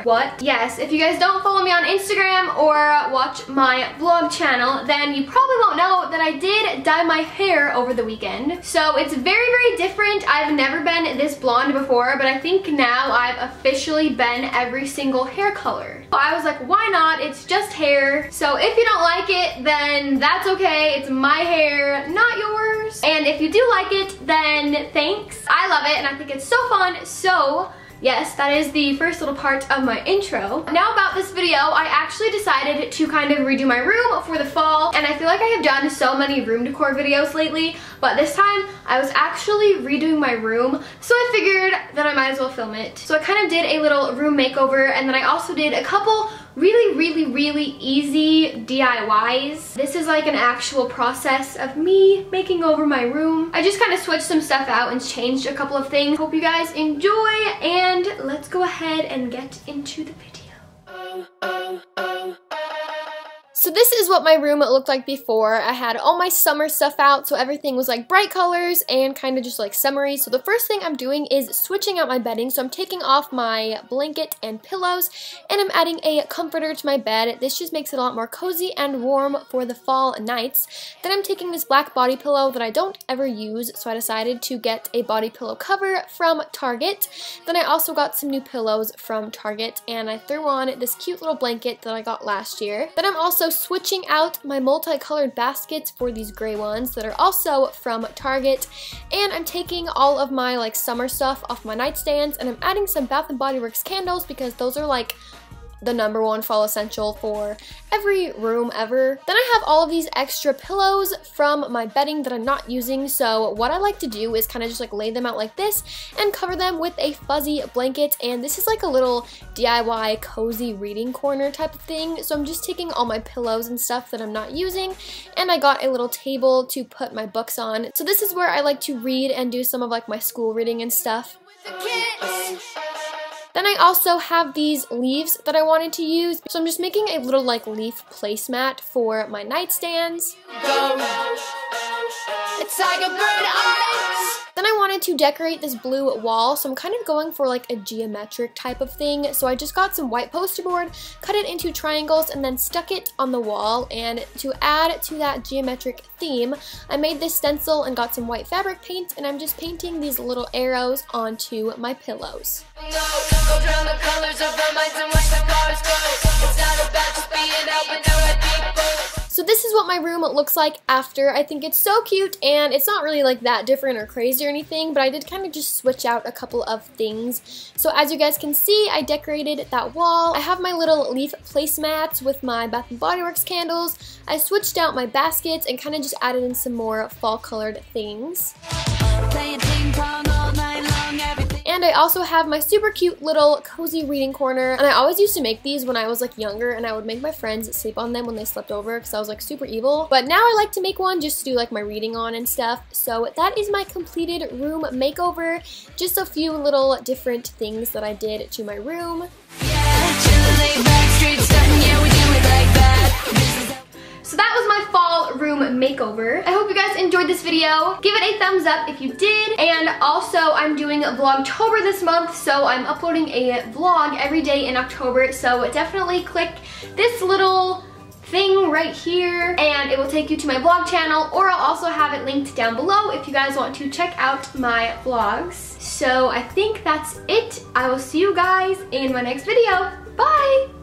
what? Yes, if you guys don't follow me on Instagram or watch my vlog channel, then you probably won't know that I did dye my hair over the weekend. So it's very, very different. I've never been this blonde before, but I think now I've officially been every single hair color. I was like, why not? It's just hair. So if you don't like it, then that's okay. It's my hair, not yours. And if you do like it, then thanks. I love it and I think it's so fun. So yes, that is the first little part of my intro. Now about this video, I actually decided to kind of redo my room for the fall, and I feel like I have done so many room decor videos lately, but this time I was actually redoing my room, so I figured that I might as well film it. So I kind of did a little room makeover, and then I also did a couple really easy DIYs. This is like an actual process of me making over my room. I just kind of switched some stuff out and changed a couple of things. Hope you guys enjoy, and let's go ahead and get into the video. So this is what my room looked like before. I had all my summer stuff out, so everything was like bright colors and kind of just like summery. So the first thing I'm doing is switching out my bedding. So I'm taking off my blanket and pillows, and I'm adding a comforter to my bed. This just makes it a lot more cozy and warm for the fall nights. Then I'm taking this black body pillow that I don't ever use, so I decided to get a body pillow cover from Target. Then I also got some new pillows from Target, and I threw on this cute little blanket that I got last year. Then I'm also switching out my multicolored baskets for these gray ones that are also from Target, and I'm taking all of my like summer stuff off my nightstands, and I'm adding some Bath & Body Works candles because those are like the #1 fall essential for every room ever. Then I have all of these extra pillows from my bedding that I'm not using, so what I like to do is kind of just like lay them out like this and cover them with a fuzzy blanket, and this is like a little DIY cozy reading corner type of thing. So I'm just taking all my pillows and stuff that I'm not using, and I got a little table to put my books on. So this is where I like to read and do some of like my school reading and stuff. Then I also have these leaves that I wanted to use, so I'm just making a little like leaf placemat for my nightstands. It's like a bird eyes. Then I wanted to decorate this blue wall, so I'm kind of going for like a geometric type of thing. So I just got some white poster board, cut it into triangles, and then stuck it on the wall. And to add to that geometric theme, I made this stencil and got some white fabric paint, and I'm just painting these little arrows onto my pillows. So this is what my room looks like after. I think it's so cute, and it's not really like that different or crazy or anything, but I did kind of just switch out a couple of things. So as you guys can see, I decorated that wall. I have my little leaf placemats with my Bath & Body Works candles. I switched out my baskets and kind of just added in some more fall colored things. And I also have my super cute little cozy reading corner, and I always used to make these when I was like younger, and I would make my friends sleep on them when they slept over because I was like super evil. But now I like to make one just to do like my reading on and stuff. So that is my completed room makeover. Just a few little different things that I did to my room. So that was my fall room makeover. I hope you guys enjoyed this video. Give it a thumbs up if you did. And also, I'm doing Vlogtober this month, so I'm uploading a vlog every day in October. So definitely click this little thing right here, and it will take you to my vlog channel, or I'll also have it linked down below if you guys want to check out my vlogs. So I think that's it. I will see you guys in my next video. Bye!